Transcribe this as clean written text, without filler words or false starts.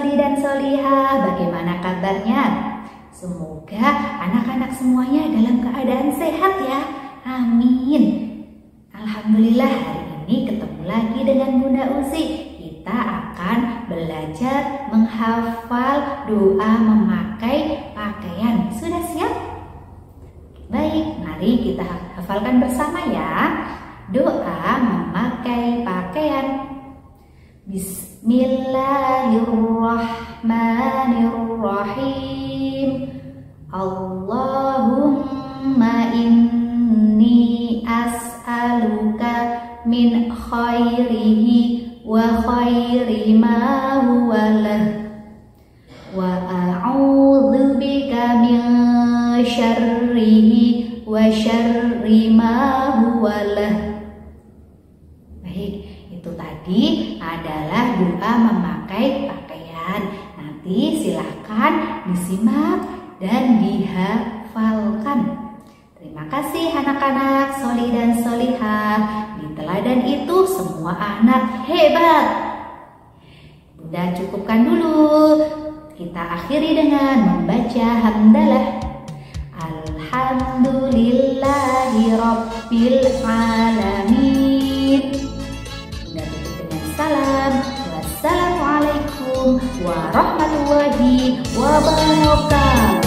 soli dan solihah, bagaimana kabarnya? Semoga anak-anak semuanya dalam keadaan sehat ya. Amin. Alhamdulillah, hari ini ketemu lagi dengan Bunda Uzi. Kita akan belajar menghafal doa memakai pakaian. Sudah siap? Baik, mari kita hafalkan bersama ya. Doa memakai pakaian. Bismillahirrahmanirrahim. Allahumma inni as'aluka min khairihi wa khairi ma huwa lah, wa a'udzubika min syarrihi wa syarri ma huwa lah. Baik, itu tadi adalah doa memakai pakaian. Nanti silahkan disimak dan dihafalkan. Terima kasih anak-anak soli dan solihah. Di teladan itu semua anak hebat. Bunda cukupkan dulu. Kita akhiri dengan membaca hamdalah. Alhamdulillahi rabbil alamin. Bunda tutup dengan salam. Wassalamualaikum warahmatullahi wabarakatuh.